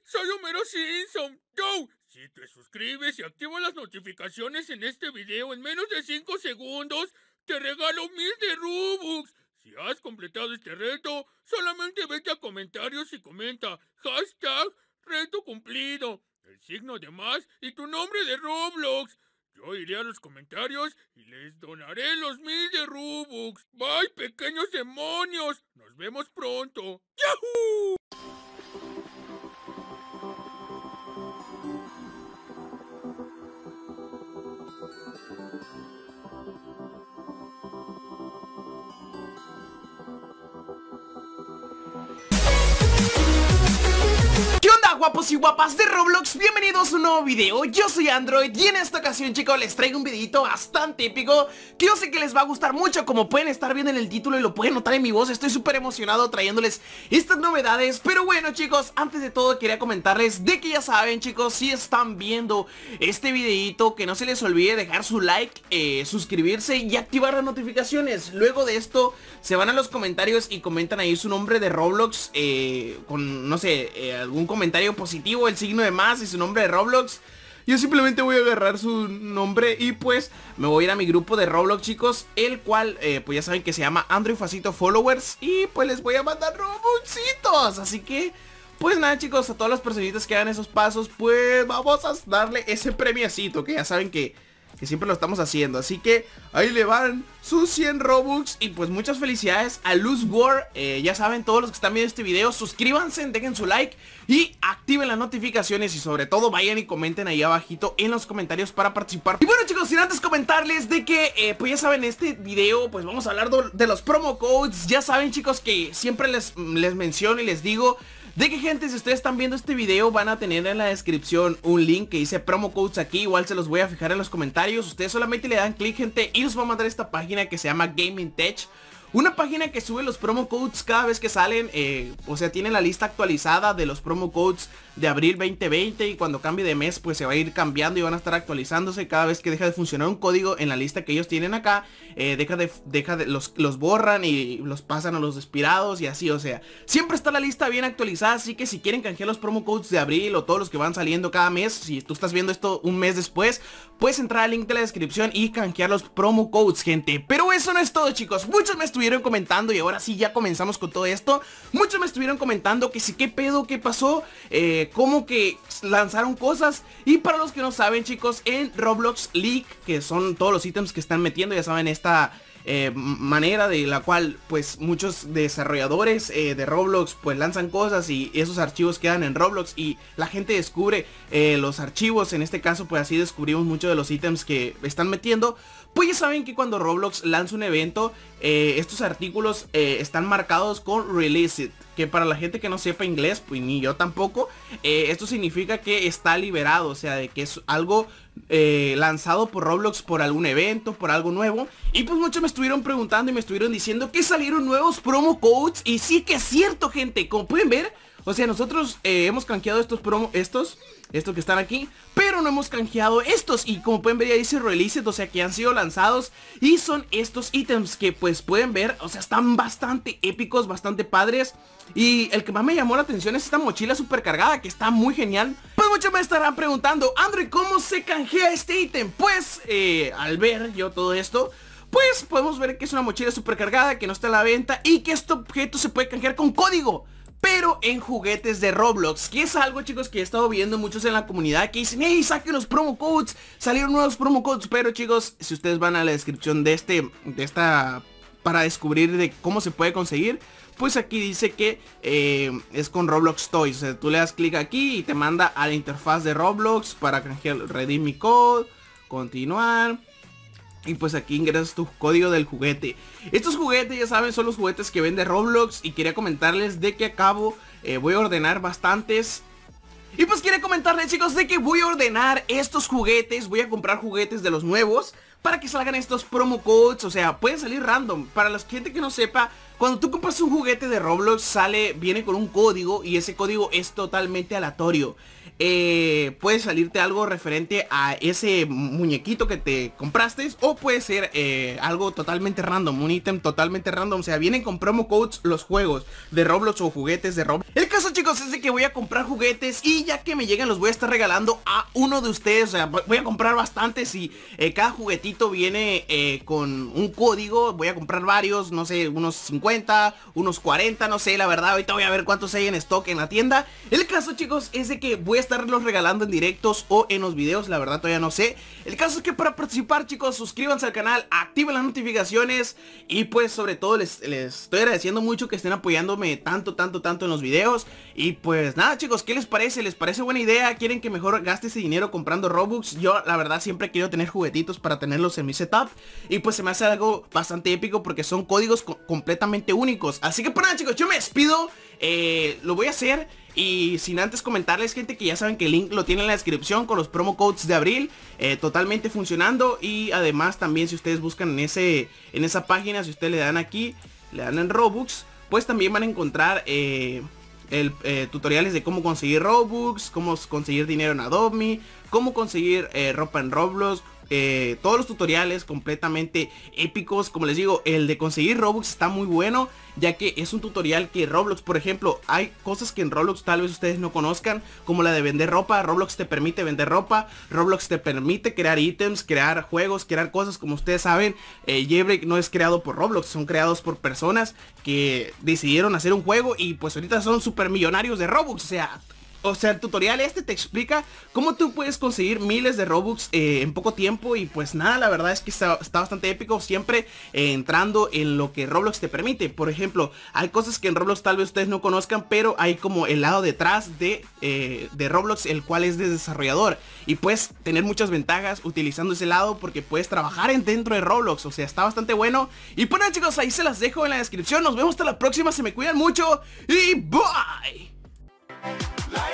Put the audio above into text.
soy Homero Simpson. Yo, si te suscribes y activas las notificaciones en este video en menos de 5 segundos, te regalo 1000 de Robux. Si has completado este reto, solamente vete a comentarios y comenta #reto cumplido, el signo de más y tu nombre de Roblox. Yo iré a los comentarios y les donaré los 1000 de Robux. Bye, pequeños demonios. Nos vemos pronto. ¡Yahoo! ¿Qué onda, guapos y guapas de Roblox? Bienvenidos a un nuevo video. Yo soy Android y en esta ocasión, chicos, les traigo un videito bastante épico que yo sé que les va a gustar mucho. Como pueden estar viendo en el título y lo pueden notar en mi voz, estoy súper emocionado trayéndoles estas novedades. Pero bueno, chicos, antes de todo quería comentarles de que ya saben, chicos, si están viendo este videito, que no se les olvide dejar su like, suscribirse y activar las notificaciones. Luego de esto se van a los comentarios y comentan ahí su nombre de Roblox, con, no sé, algún comentario positivo, el signo de más y su nombre de Roblox. Yo simplemente voy a agarrar su nombre y pues me voy a ir a mi grupo de Roblox, chicos, el cual, pues ya saben que se llama Android Facito Followers, y pues les voy a mandar Robuxitos. Así que, pues nada, chicos, a todas las personitas que hagan esos pasos, pues vamos a darle ese premiacito, que ya saben que siempre lo estamos haciendo. Así que ahí le van sus 100 Robux. Y pues muchas felicidades a Luz War. Ya saben, todos los que están viendo este video, suscríbanse, dejen su like y activen las notificaciones. Y sobre todo vayan y comenten ahí abajito en los comentarios para participar. Y bueno, chicos, sin antes comentarles de que pues ya saben, este video pues vamos a hablar de los promo codes. Ya saben, chicos, que siempre les menciono y les digo de que, gente, si ustedes están viendo este video, van a tener en la descripción un link que dice promo codes aquí. Igual se los voy a fijar en los comentarios. Ustedes solamente le dan clic, gente, y los va a mandar a esta página que se llama Gaming Tech. Una página que sube los promo codes cada vez que salen, o sea, tiene la lista actualizada de los promo codes de abril 2020, y cuando cambie de mes pues se va a ir cambiando y van a estar actualizándose cada vez que deja de funcionar un código en la lista que ellos tienen acá. Los borran y los pasan a los expirados y así, o sea, siempre está la lista bien actualizada. Así que si quieren canjear los promo codes de abril o todos los que van saliendo cada mes, si tú estás viendo esto un mes después, puedes entrar al link de la descripción y canjear los promo codes, gente. Pero eso no es todo, chicos. Muchos me estuvieron comentando, y ahora sí ya comenzamos con todo esto. Muchos me estuvieron comentando que sí, qué pedo, qué pasó, como que lanzaron cosas. Y para los que no saben, chicos, en Roblox League, que son todos los ítems que están metiendo, ya saben, esta manera de la cual pues muchos desarrolladores de Roblox pues lanzan cosas y esos archivos quedan en Roblox y la gente descubre los archivos. En este caso pues así descubrimos muchos de los ítems que están metiendo. Pues ya saben que cuando Roblox lanza un evento, estos artículos están marcados con Released, que para la gente que no sepa inglés, pues ni yo tampoco, esto significa que está liberado, o sea, de que es algo lanzado por Roblox por algún evento, por algo nuevo. Y pues muchos me estuvieron preguntando y me estuvieron diciendo que salieron nuevos promo codes, y sí que es cierto, gente. Como pueden ver, o sea, nosotros hemos canjeado estos que están aquí, pero no hemos canjeado estos. Y como pueden ver, ya dice Released, o sea que han sido lanzados. Y son estos ítems que pues pueden ver, o sea, están bastante épicos, bastante padres. Y el que más me llamó la atención es esta mochila super cargada, que está muy genial. Pues muchos me estarán preguntando, Android, ¿cómo se canjea este ítem? Pues al ver yo todo esto, pues podemos ver que es una mochila super cargada, que no está a la venta, y que este objeto se puede canjear con código, pero en juguetes de Roblox, que es algo, chicos, que he estado viendo muchos en la comunidad que dicen, hey, saquen los promo codes, salieron nuevos promo codes. Pero, chicos, si ustedes van a la descripción de esta para descubrir de cómo se puede conseguir, pues aquí dice que es con Roblox Toys. O sea, tú le das clic aquí y te manda a la interfaz de Roblox para canjear, redeem mi code, continuar. Y pues aquí ingresas tu código del juguete. Estos juguetes, ya saben, son los juguetes que vende Roblox. Y quería comentarles de que acabo, voy a ordenar bastantes. Y pues quería comentarles, chicos, de que voy a ordenar estos juguetes. Voy a comprar juguetes de los nuevos para que salgan estos promo codes. O sea, pueden salir random. Para la gente que no sepa, Cuando tú compras un juguete de Roblox viene con un código y ese código es totalmente aleatorio. Puede salirte algo referente a ese muñequito que te compraste, o puede ser algo totalmente random, un ítem totalmente random. O sea, vienen con promo codes los juegos de Roblox o juguetes de Roblox. El caso, chicos, es de que voy a comprar juguetes y ya que me llegan los voy a estar regalando a uno de ustedes. O sea, voy a comprar bastantes y cada juguetito viene con un código. Voy a comprar varios, no sé, unos 50, unos 40, no sé, la verdad. Ahorita voy a ver cuántos hay en stock en la tienda. El caso, chicos, es de que voy a estarlos regalando en directos o en los videos, la verdad todavía no sé. El caso es que para participar, chicos, suscríbanse al canal, activen las notificaciones y pues sobre todo les estoy agradeciendo mucho que estén apoyándome tanto en los videos. Y pues nada, chicos, ¿qué les parece? ¿Les parece buena idea? ¿Quieren que mejor gaste ese dinero comprando Robux? Yo la verdad siempre quiero tener juguetitos para tenerlos en mi setup y pues se me hace algo bastante épico porque son códigos completamente únicos. Así que pues nada, chicos, yo me despido, lo voy a hacer. Y sin antes comentarles, gente, que ya saben que el link lo tienen en la descripción con los promo codes de abril, totalmente funcionando. Y además también si ustedes buscan en esa página, si ustedes le dan aquí, le dan en Robux, pues también van a encontrar tutoriales de cómo conseguir Robux, cómo conseguir dinero en Adobe, cómo conseguir ropa en Roblox. Todos los tutoriales completamente épicos. Como les digo, el de conseguir Robux está muy bueno, ya que es un tutorial que Roblox, por ejemplo, hay cosas que en Roblox tal vez ustedes no conozcan, como la de vender ropa. Roblox te permite vender ropa, Roblox te permite crear ítems, crear juegos, crear cosas. Como ustedes saben, Jailbreak no es creado por Roblox, son creados por personas que decidieron hacer un juego y pues ahorita son super millonarios de Robux. O sea, el tutorial te explica cómo tú puedes conseguir miles de Robux en poco tiempo. Y pues nada, la verdad es que está bastante épico, siempre entrando en lo que Roblox te permite. Por ejemplo, hay cosas que en Roblox tal vez ustedes no conozcan, pero hay como el lado detrás de Roblox, el cual es de desarrollador. Y puedes tener muchas ventajas utilizando ese lado porque puedes trabajar dentro de Roblox. O sea, está bastante bueno. Y pues nada, chicos, ahí se las dejo en la descripción. Nos vemos hasta la próxima, se me cuidan mucho y bye.